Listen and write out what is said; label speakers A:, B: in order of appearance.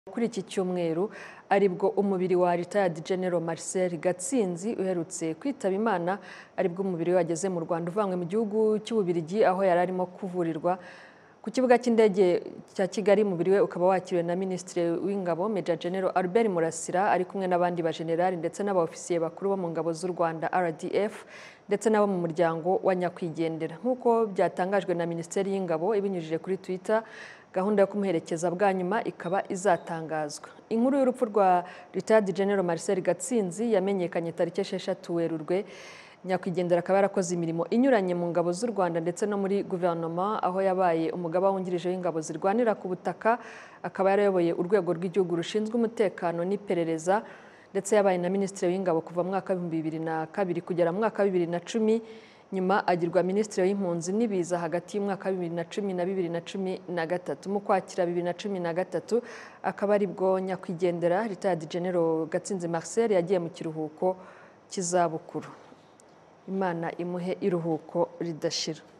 A: Kuri iki cyumweru aribwo umubiri wa retired General Marcel Gatsinzi uherutse kwitaba Imana, aribwo umubiri we wageze mu Rwanda uvanywe mu gihugu cy'Ububirigi aho yari arimo kuvurirwa ku kibuga cy'indege cya Kigali. Umubiri we ukaba wakiriwe na Minisitiri w'Ingabo Major General Albert Murasira ari kumwe n'abandi bajenerali ndetse n'abaofisiye bakuru bo mu ngabo z'u Rwanda RDF ndetse n'abo mu muryango wa nyakwigendera. Nk'uko byatangajwe na Minisiteri y'Ingabo ibinyujije kuri Twitter, gahunda yo kumuherekeza bwa nyuma ikaba izatangazwa. Inkuru y'urupfu rwa Retired General Marcel Gatsinzi yamenyekanye tariki 6 Werurwe. Nyakwigendera akaba yarakoze imirimo inyuranye mu ngabo z'u Rwanda ndetse no muri guverinoma, aho yabaye umugaba wungirije w'ingabo zirwanira ku butaka, akaba yarayoboye urwego rw'igihugu rushinzwe umutekano n'iperereza, ndetse yabaye na Minisitiri w'Ingabo kuva mu mwaka wa 2002 kugera mu mwaka wa 2010. Nyuma agirwa Minisitiri w'Impunzi n'ibiza hagati y'umwaka wa 2010 na 2013. Mu Kwakira 2013 akaba aribwo nyakwigendera Retired General Gatsinzi Marcel yagiye mu kiruhuko cy'izabukuru. Imana imuhe iruhuko ridashira.